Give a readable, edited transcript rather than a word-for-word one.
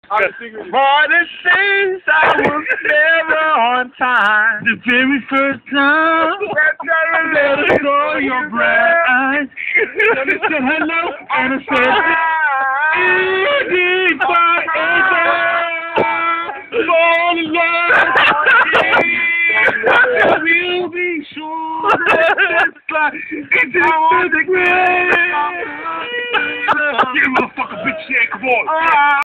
For the things I was never on time. The very first time I let her saw your bright eyes. I said hello and I said, easy forever. Fall in love. We'll be sure that it's like it's the grave. Yeah, motherfucker, bitch, yeah, come on.